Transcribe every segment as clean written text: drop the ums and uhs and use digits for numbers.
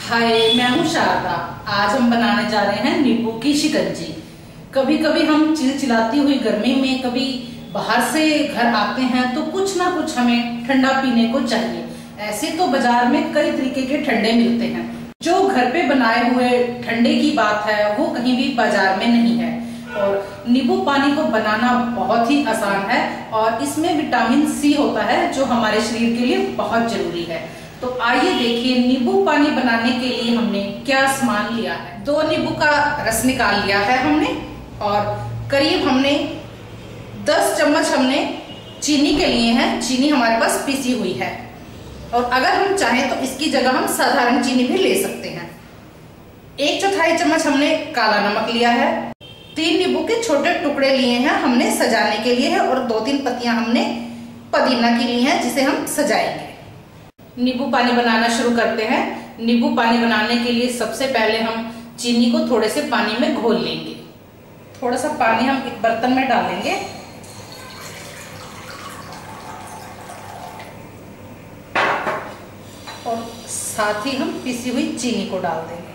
हाय, मैं हूँ शारदा। आज हम बनाने जा रहे हैं नींबू की शिकंजी। कभी कभी हम चिलचिलाती हुई गर्मी में कभी बाहर से घर आते हैं तो कुछ ना कुछ हमें ठंडा पीने को चाहिए। ऐसे तो बाजार में कई तरीके के ठंडे मिलते हैं। जो घर पे बनाए हुए ठंडे की बात है वो कहीं भी बाजार में नहीं है। और नींबू पानी को बनाना बहुत ही आसान है और इसमें विटामिन सी होता है जो हमारे शरीर के लिए बहुत जरूरी है। तो आइए देखिए नींबू पानी बनाने के लिए हमने क्या सामान लिया है। 2 नींबू का रस निकाल लिया है हमने और करीब हमने 10 चम्मच हमने चीनी के लिए हैं। चीनी हमारे पास पिसी हुई है और अगर हम चाहें तो इसकी जगह हम साधारण चीनी भी ले सकते हैं। 1/4 चम्मच हमने काला नमक लिया है। 3 नींबू के छोटे टुकड़े लिए हैं हमने सजाने के लिए है और 2-3 पत्तियां हमने पुदीना की ली हैं जिसे हम सजाएंगे। नींबू पानी बनाना शुरू करते हैं। नींबू पानी बनाने के लिए सबसे पहले हम चीनी को थोड़े से पानी में घोल लेंगे। थोड़ा सा पानी हम एक बर्तन में डालेंगे और साथ ही हम पिसी हुई चीनी को डाल देंगे।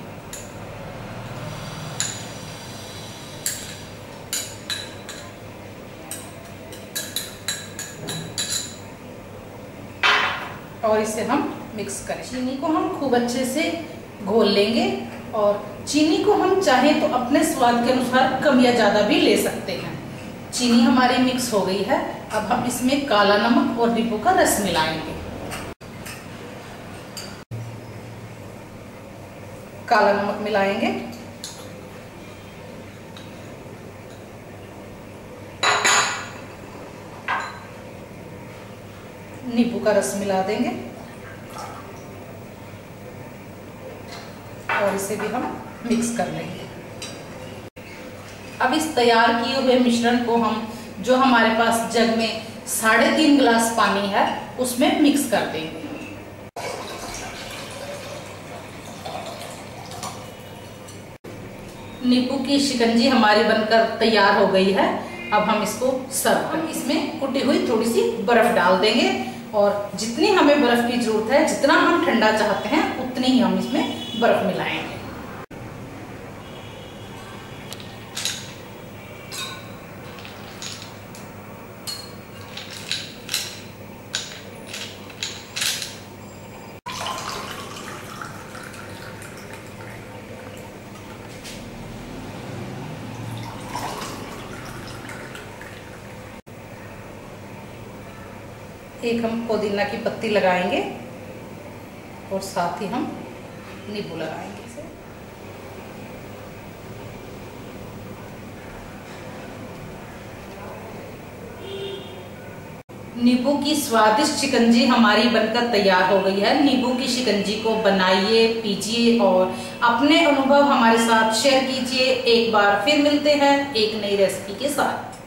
और इसे हम मिक्स करें। चीनी को हम खूब अच्छे से घोल लेंगे और चीनी को हम चाहें तो अपने स्वाद के अनुसार कम या ज़्यादा भी ले सकते हैं। चीनी हमारी मिक्स हो गई है। अब हम इसमें काला नमक और नींबू का रस मिलाएंगे। काला नमक मिलाएंगे, नींबू का रस मिला देंगे और इसे भी हम मिक्स कर लेंगे। अब इस तैयार किए हुए मिश्रण को हम जो हमारे पास जग में 3.5 गिलास पानी है उसमें मिक्स कर देंगे। नींबू की शिकंजी हमारी बनकर तैयार हो गई है। अब हम इसको सर्व करें। इसमें कुटी हुई थोड़ी सी बर्फ डाल देंगे और जितनी हमें बर्फ की जरूरत है, जितना हम ठंडा चाहते हैं उतनी ही हम इसमें बर्फ मिलाएंगे। एक हम पुदीना की पत्ती लगाएंगे और साथ ही हम नींबू लगाएंगे इसे। नींबू की स्वादिष्ट शिकंजी हमारी बनकर तैयार हो गई है। नींबू की शिकंजी को बनाइए, पीजिए और अपने अनुभव हमारे साथ शेयर कीजिए। एक बार फिर मिलते हैं एक नई रेसिपी के साथ।